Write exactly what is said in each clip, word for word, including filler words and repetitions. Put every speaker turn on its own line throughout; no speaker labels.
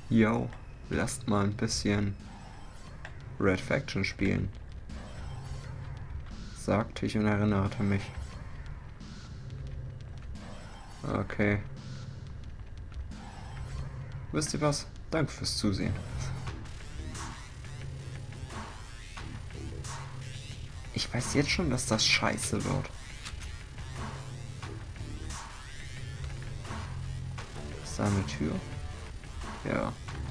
Yo, lasst mal ein bisschen Red Faction spielen, sagte ich und erinnerte mich. Okay. Wisst ihr was? Danke fürs Zusehen. Ich weiß jetzt schon, dass das scheiße wird. Ist da eine Tür? Ja.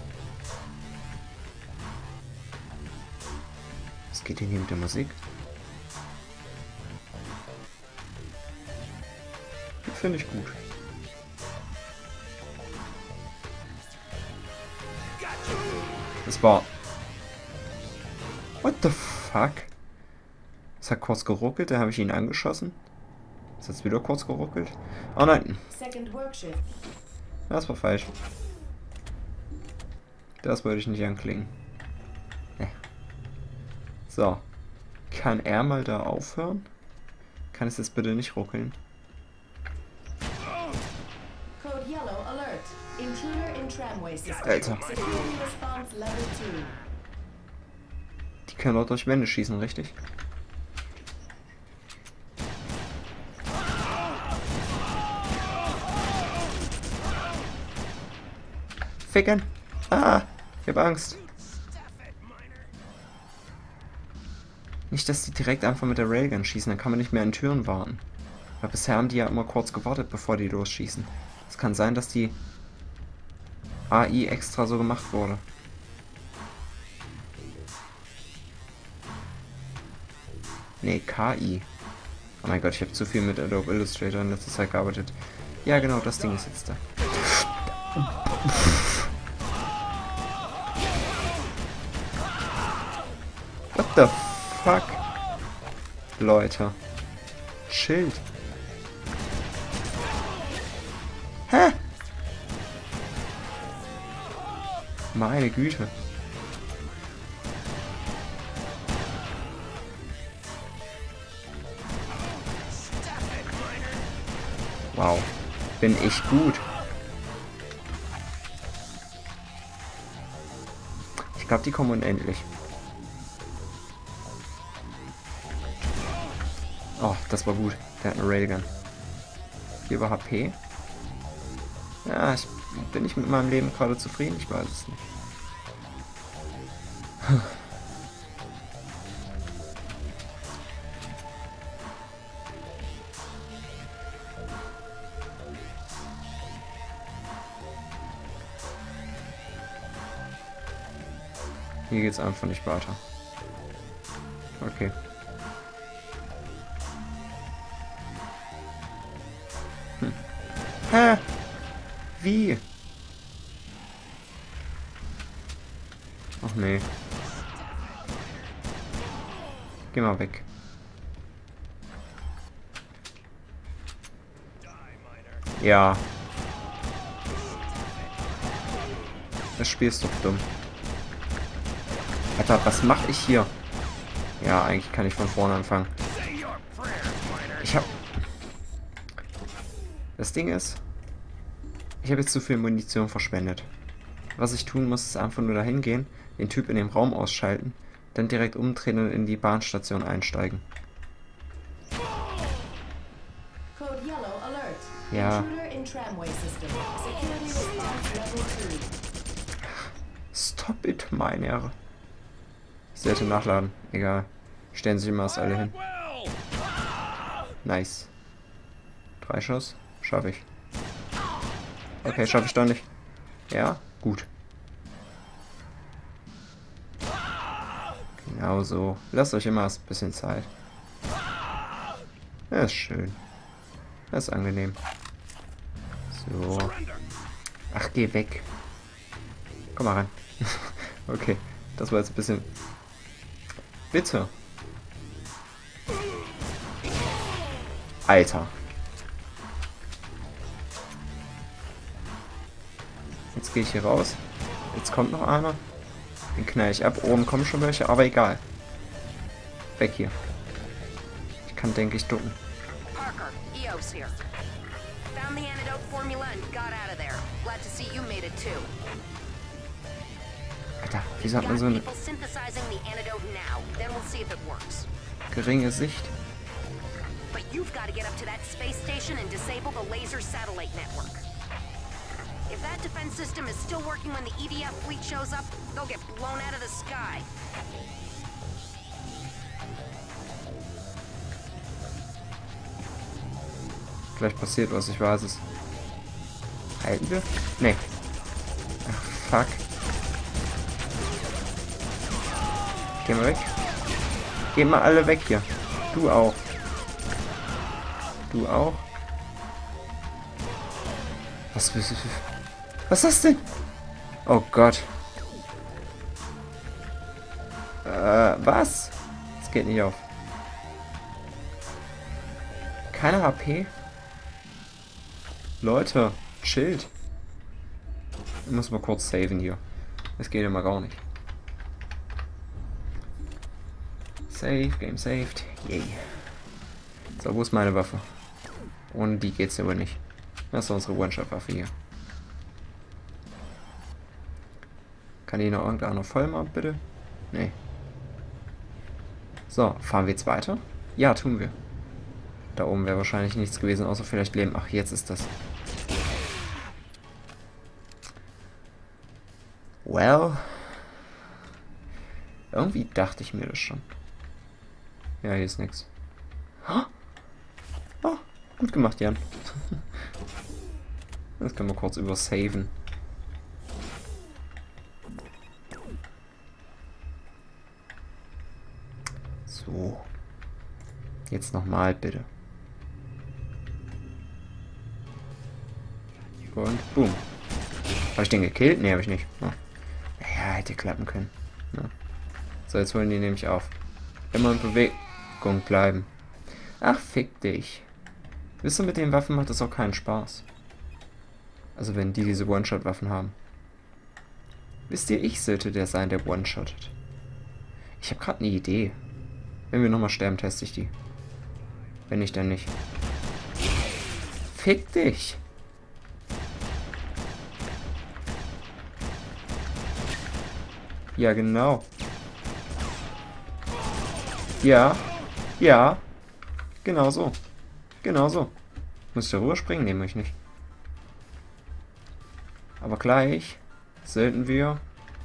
Was geht denn hier mit der Musik? Die finde ich gut. Das war... What the fuck? Es hat kurz geruckelt, da habe ich ihn angeschossen. Ist jetzt wieder kurz geruckelt? Oh nein. Das war falsch. Das wollte ich nicht anklingen. Nee. So. Kann er mal da aufhören? Kann es jetzt bitte nicht ruckeln? Alter. Die können auch durch Wände schießen, richtig? Ficken! Ah! Ich hab Angst. Nicht, dass die direkt einfach mit der Railgun schießen, dann kann man nicht mehr an Türen warten. Weil bisher haben die ja immer kurz gewartet, bevor die losschießen. Es kann sein, dass die A I extra so gemacht wurde. Nee, K I. Oh mein Gott, ich habe zu viel mit Adobe Illustrator in letzter Zeit gearbeitet. Ja, genau, das Ding ist jetzt da. What the fuck? Leute. Schild. Hä? Meine Güte. Wow. Bin ich gut. Ich glaube, die kommen unendlich. Oh, das war gut. Der hat eine Railgun. Hier war H P. Ja, ich, bin ich mit meinem Leben gerade zufrieden? Ich weiß es nicht. Hier geht's einfach nicht weiter. Okay. Hm. Hä? Wie? Ach nee. Geh mal weg. Ja. Das Spiel ist doch dumm. Alter, was mache ich hier? Ja, eigentlich kann ich von vorne anfangen. Ich hab... Das Ding ist... Ich habe jetzt zu viel Munition verschwendet. Was ich tun muss, ist einfach nur dahin gehen, den Typ in dem Raum ausschalten, dann direkt umdrehen und in die Bahnstation einsteigen. Ja. Stop it, meine. Ich sollte nachladen. Egal. Stellen sich immer alle hin. Nice. Drei Schuss. Schaffe ich. Okay, schaffe ich doch nicht. Ja, gut. Genau so. Lasst euch immer ein bisschen Zeit. Das ist schön. Das ist angenehm. So. Ach, geh weg. Komm mal ran. Okay, das war jetzt ein bisschen... Bitte. Alter. Jetzt gehe ich hier raus. Jetzt kommt noch einer. Den knall ich ab. Oben kommen schon welche, aber egal. Weg hier. Ich kann, denke ich, ducken.
Parker, E O S here. Found the antidote formula and got out of there. Glad to see you made it too.
Alter, wieso hat man so eine geringe Sicht?
But you've got to get up to that space station and disable the laser satellite network. If that defense system is still working when the E D F fleet shows up, they'll get blown out of the sky.
Vielleicht passiert was, ich weiß es. Halten wir? Nee. Ach, fuck. Geh mal weg. Geh mal alle weg hier. Du auch. Du auch. Was, was ist das denn? Oh Gott. Äh, was? Das geht nicht auf. Keine H P? Leute, chillt. Ich muss mal kurz saven hier. Das geht immer gar nicht. Save, Game saved. Yay. So, wo ist meine Waffe? Ohne die geht's aber nicht. Das ist unsere One-Shot-Waffe hier. Kann die noch irgendeiner voll machen, bitte? Nee. So, fahren wir jetzt weiter? Ja, tun wir. Da oben wäre wahrscheinlich nichts gewesen, außer vielleicht Leben. Ach, jetzt ist das. Well. Irgendwie dachte ich mir das schon. Ja, hier ist nichts. Oh, gut gemacht, Jan. Das können wir kurz übersaven. So. Jetzt nochmal, bitte. Und boom. Habe ich den gekillt? Ne, habe ich nicht. Oh. Ja, hätte klappen können. Ja. So, jetzt holen die nämlich auf. Immer in Bewegung bleiben. Ach, fick dich. Wisst ihr, mit den Waffen macht das auch keinen Spaß. Also wenn die diese One-Shot-Waffen haben. Wisst ihr, ich sollte der sein, der One-Shottet. Ich habe gerade eine Idee. Wenn wir nochmal sterben, teste ich die. Wenn nicht, dann nicht. Fick dich! Ja, genau. Ja. Ja. Genau so. Genau so. Muss ich da rüberspringen? Nee, muss ich nicht. Aber gleich sollten wir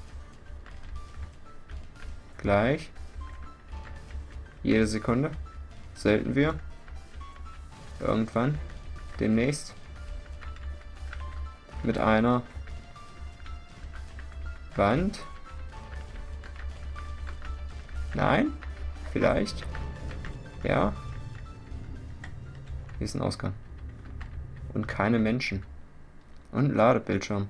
gleich jede Sekunde sollten wir irgendwann demnächst mit einer Wand. Nein? Vielleicht? Ja? Hier ist ein Ausgang. Und keine Menschen. Und ein Ladebildschirm.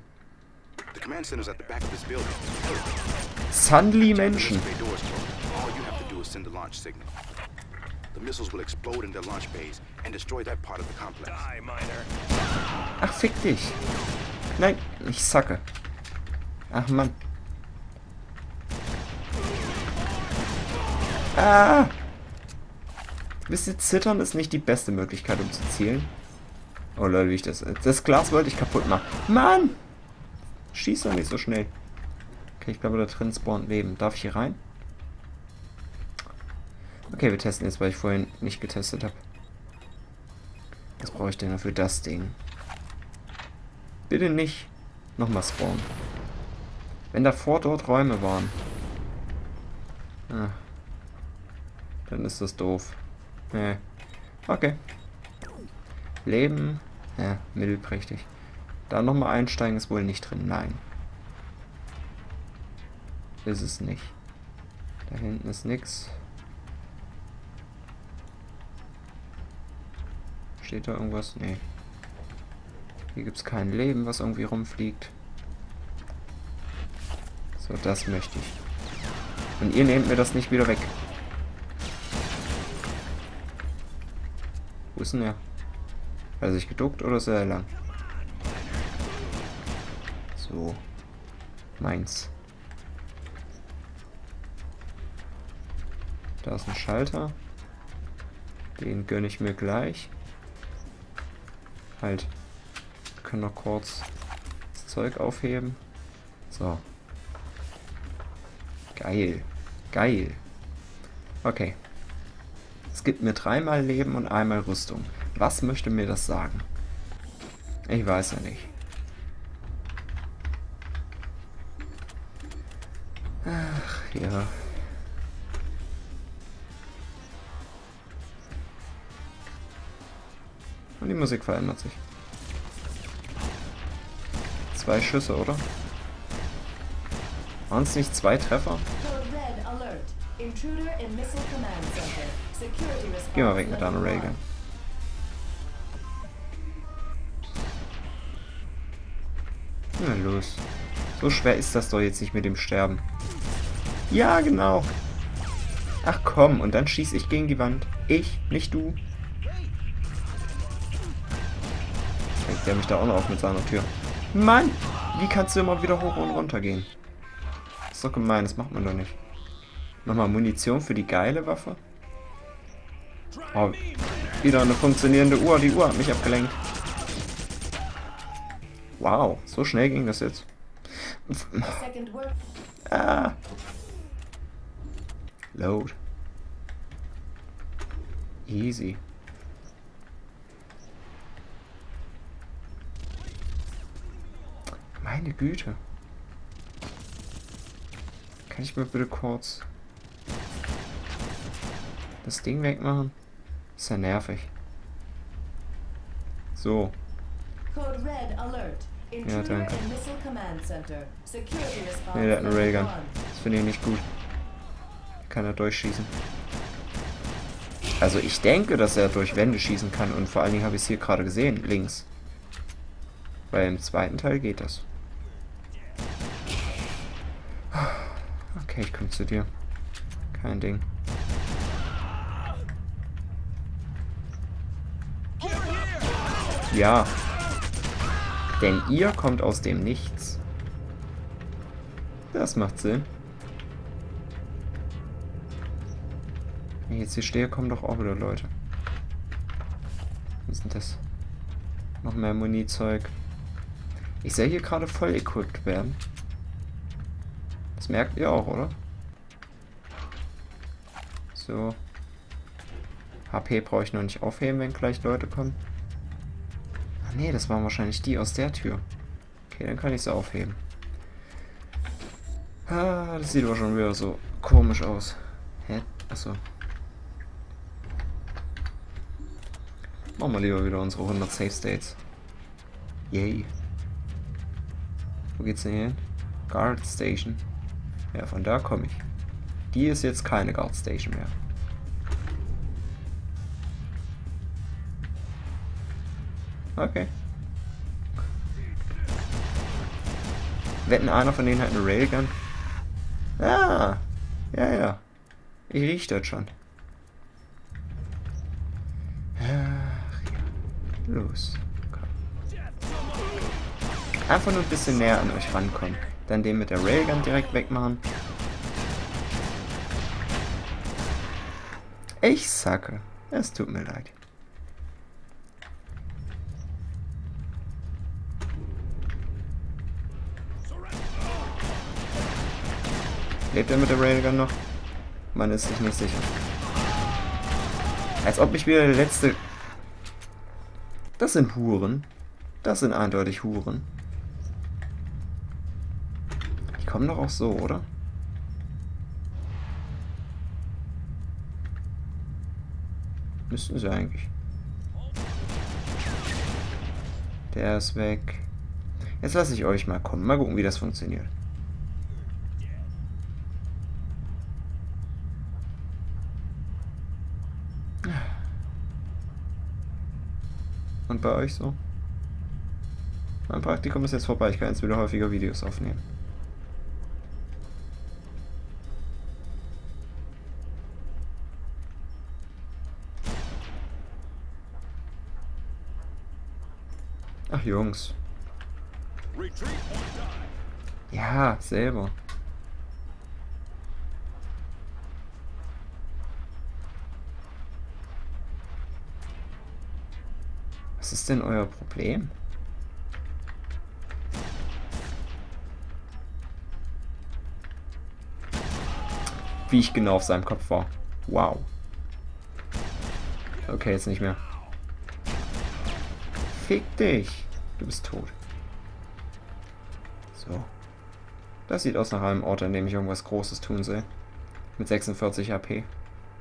Suddenly Menschen. Ach, fick dich. Nein, ich sacke. Ach, Mann. Ah! Wisst ihr, zittern ist nicht die beste Möglichkeit, um zu zielen. Oh Leute, wie ich das... Das Glas wollte ich kaputt machen. Mann! Schieß doch nicht so schnell. Okay, ich glaube, da drin spawnt Leben. Darf ich hier rein? Okay, wir testen jetzt, weil ich vorhin nicht getestet habe. Was brauche ich denn dafür? Das Ding. Bitte nicht nochmal spawnen. Wenn davor dort Räume waren. Ah. Dann ist das doof. Nee. Okay. Leben. Ja, mittelprächtig. Da nochmal einsteigen ist wohl nicht drin. Nein. Ist es nicht. Da hinten ist nichts. Steht da irgendwas? Nee. Hier gibt es kein Leben, was irgendwie rumfliegt. So, das möchte ich. Und ihr nehmt mir das nicht wieder weg. Wo ist denn er? Hat er sich geduckt oder ist er lang? So. Meins. Da ist ein Schalter. Den gönne ich mir gleich. Halt. Wir können noch kurz das Zeug aufheben. So. Geil. Geil. Okay. Es gibt mir dreimal Leben und einmal Rüstung. Was möchte mir das sagen? Ich weiß ja nicht. Ach, ja. Und die Musik verändert sich. Zwei Schüsse, oder? Waren es nicht zwei Treffer? Geh mal weg mit deiner Railgun. Na los. So schwer ist das doch jetzt nicht mit dem Sterben. Ja, genau. Ach komm, und dann schieße ich gegen die Wand. Ich, nicht du. Fängt der mich da auch noch auf mit seiner Tür. Mann! Wie kannst du immer wieder hoch und runter gehen? Das ist doch gemein, das macht man doch nicht. Nochmal Munition für die geile Waffe. Oh, wieder eine funktionierende Uhr. Die Uhr hat mich abgelenkt. Wow, so schnell ging das jetzt. Ah. Load. Easy. Meine Güte. Kann ich mir bitte kurz das Ding wegmachen? Ist ja nervig. So. Ja, danke. Ne, der hat eine Railgun. Das finde ich nicht gut. Kann er durchschießen. Also ich denke, dass er durch Wände schießen kann. Und vor allen Dingen habe ich es hier gerade gesehen. Links. Weil im zweiten Teil geht das. Okay, ich komme zu dir. Kein Ding. Ja. Denn ihr kommt aus dem Nichts. Das macht Sinn. Wenn ich jetzt hier stehe, kommen doch auch wieder Leute. Was ist denn das? Noch mehr Muni-Zeug. Ich soll hier gerade voll equipped werden. Das merkt ihr auch, oder? So. H P brauche ich noch nicht aufheben, wenn gleich Leute kommen. Ach nee, das waren wahrscheinlich die aus der Tür. Okay, dann kann ich sie aufheben. Ah, das sieht aber schon wieder so komisch aus. Hä? Achso. Machen wir lieber wieder unsere hundert Safe States. Yay. Wo geht's denn hier hin? Guard Station. Ja, von da komme ich. Die ist jetzt keine Guard Station mehr. Okay. Wetten, einer von denen hat eine Railgun? Ah! Ja, ja. Ich riech das schon. Ach ja. Los. Komm. Einfach nur ein bisschen näher an euch rankommen. Dann den mit der Railgun direkt wegmachen. Ich sacke. Es tut mir leid. Lebt er mit der Railgun noch? Man ist sich nicht sicher. Als ob ich wieder der letzte... Das sind Huren. Das sind eindeutig Huren. Die kommen doch auch so, oder? Müssten sie eigentlich. Der ist weg. Jetzt lasse ich euch mal kommen. Mal gucken, wie das funktioniert. Und bei euch so? Mein Praktikum ist jetzt vorbei. Ich kann jetzt wieder häufiger Videos aufnehmen. Ach Jungs. Ja, selber. Was ist denn euer Problem? Wie ich genau auf seinem Kopf war. Wow. Okay, jetzt nicht mehr. Fick dich. Du bist tot. So. Das sieht aus nach einem Ort, an dem ich irgendwas Großes tun sehe. Mit sechsundvierzig H P.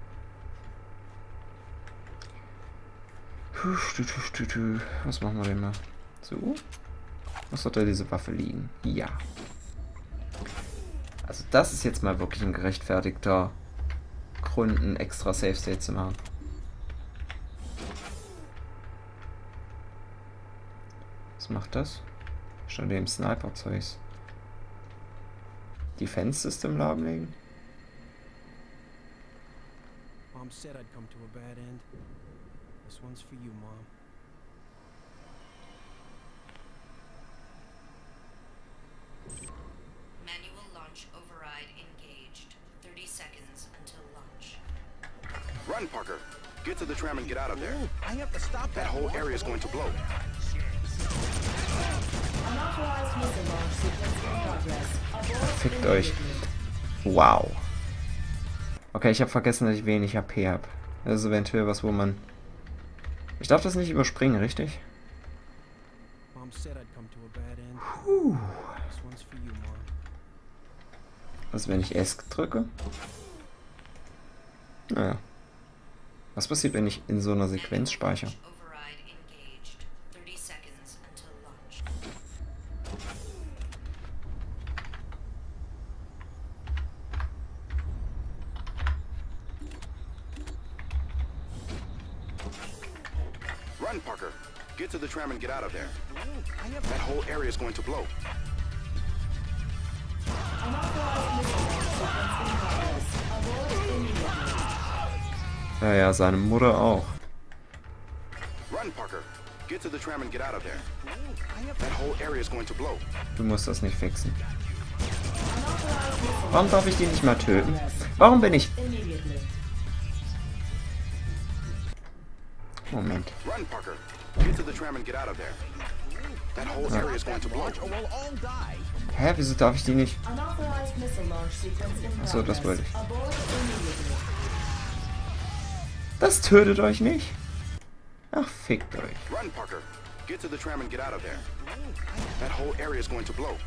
Was machen wir denn mal? So. Was sollte diese Waffe liegen? Ja. Also das ist jetzt mal wirklich ein gerechtfertigter Grund, ein extra Safe State zu machen. Was macht das? Schon dem Sniper-Zeugs. Defense System lahmlegen?
Mom said I'd come to a bad end. This one's for you, Mom.
Manual launch override engaged. thirty seconds until launch.
Run, Parker. Get to the tram and get out of there.
Ooh, I have to stop
That whole area is going to blow.
Unauthorized missile launch sequence in progress. Abort
Fickt euch. Wow. Okay, ich habe vergessen, dass ich wenig H P habe. Das ist eventuell was, wo man... Ich darf das nicht überspringen, richtig?
Mom said I'd come to a bad end.
Puh.
This one's for you, Mom.
Was, wenn ich S drücke? Naja. Was passiert, wenn ich in so einer Sequenz speichere?
Override engaged. thirty seconds until launch.
Run, Parker. Get to the tram and get out of there.
Ooh, I have
That whole area is going to blow.
Unauthorized missile launch sequence in progress. Abort immediately.
Ja, ja, seine Mutter auch.
Run, Parker. Get to the tram and get out of there.
Ooh, I have
That whole area is going to blow.
Du musst das nicht fixen. Warum darf ich die nicht mal töten? Warum bin ich...
Immediately.
Moment.
Run, Parker. Get to the tram and get out of there. That whole area is going to blow.
or we'll all die.
Hä, wieso darf ich die nicht...
Unauthorized missile launch sequence in progress.
Achso, das wollte ich.
Abort immediately.
Das tötet euch nicht. Ach, fickt euch.
Run, Parker. Get to the tram and get out of there. That whole area is going to blow.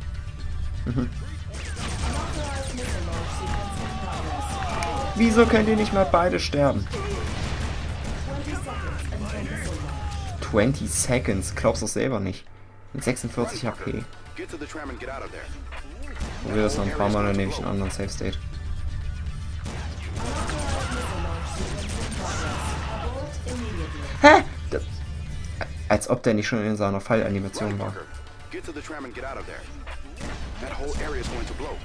Unauthorized missile launch sequence in progress.
Wieso könnt ihr nicht mal beide sterben?
twenty seconds until missile launch.
zwanzig Seconds, glaubst du selber nicht. Mit sechsundvierzig H P.
Get to the tram and get out of there.
Probier das noch ein paar Mal, dann nehme ich einen anderen Safe State.
Unauthorized missile launch sequence in progress. Abort immediately.
Hä? Da- Als ob der nicht schon in seiner
Run,
Fallanimation war.
Parker. Get to the tram and get out of there. That whole area is going to blow.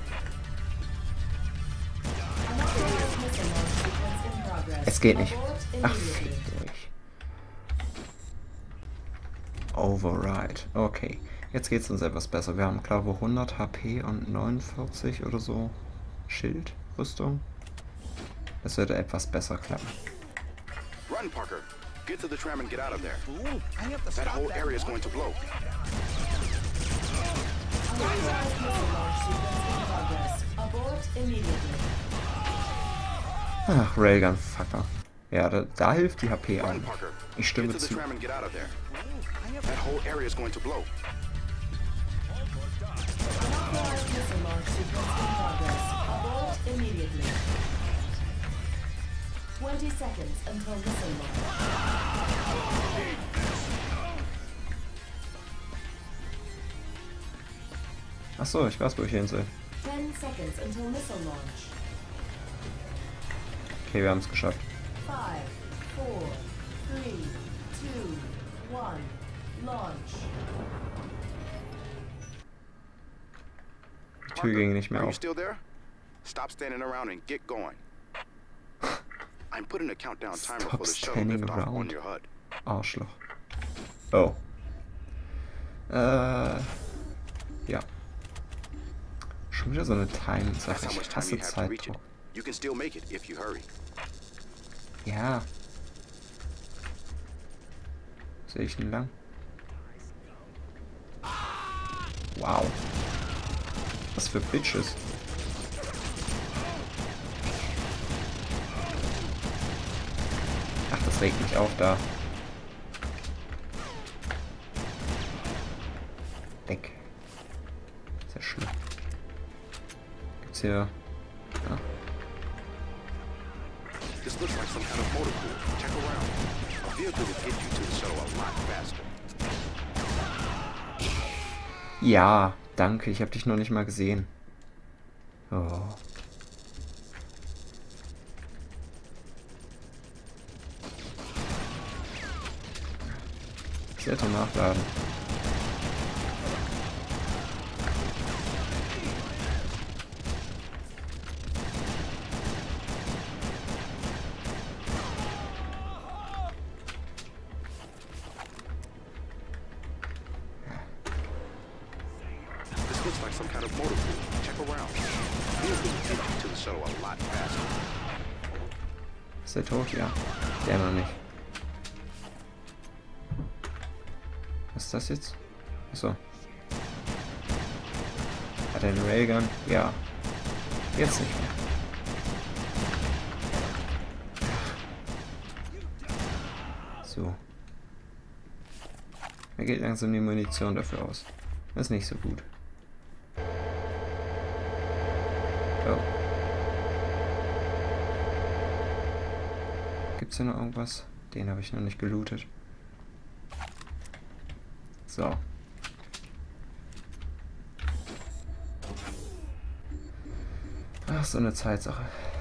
Unauthorized missile launch sequence in progress.
Es geht nicht.
Abort
Ach,
immediately.
fickt euch. Override. Okay. Jetzt geht's uns etwas besser. Wir haben, glaube ich, hundert H P und neunundvierzig oder so Schild, Rüstung. Das sollte etwas besser klappen.
Run, Parker. Get to the tram and get out of there.
Ooh, I have to
That
stop
whole
that
area is going to blow.
Unauthorized missile launch sequence in progress. Abort immediately.
Ach, Railgun-Fucker. Ja, da, da hilft die H P auch
Run,
nicht.
Parker.
Ich
Get
stimme
to the
zu.
tram and get out of there.
I have
That whole area is going to blow.
Unauthorized missile launch sequence in progress. Abort immediately. twenty seconds until missile launch.
Achso, ich weiß, wo ich hin soll.
ten seconds until missile launch.
Okay, wir haben es geschafft.
five, four, three, two, one. Launch.
Die Tür ging nicht mehr
Are you
auf.
still there? Stop standing around and get going. I'm putting a countdown timer
Stop
for the shuttle
standing
lift off on
around.
your H U D.
Arschloch. Oh. Äh. Ja. Schon wieder so eine
That's
Time-Sache.
how much
Ich
time
hasse
you have to reach it.
Zeitdruck.
You can still make it if you hurry.
Ja. Sehe ich ihn lang? Wow. Was für Bitches. Das regt mich auf da. Weg. Sehr schlimm. Gibt's hier... Ja.
This looks like some kind of motor pool. Check around. A vehicle would get you to the shuttle a lot faster.
Ja, danke. Ich habe dich noch nicht mal gesehen. Oh. Ich werde nachladen.
Looks like some kind of motor pool. Check around. Vehicles will get you to the shuttle a lot faster.
Ist der tot? Ja. Der noch nicht. Was ist das jetzt? Achso. Hat er einen Railgun? Ja. Jetzt nicht mehr. So. Mir geht langsam die Munition dafür aus. Das ist nicht so gut. Oh. Gibt's hier noch irgendwas? Den habe ich noch nicht gelootet. So. Ach, so eine Zeitsache.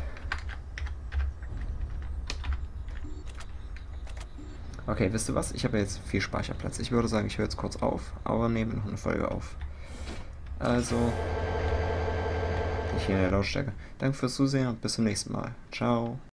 Okay, wisst ihr was? Ich habe jetzt viel Speicherplatz. Ich würde sagen, ich höre jetzt kurz auf, aber nehme noch eine Folge auf. Also... Nicht hier in der Lautstärke. Danke fürs Zusehen und bis zum nächsten Mal. Ciao.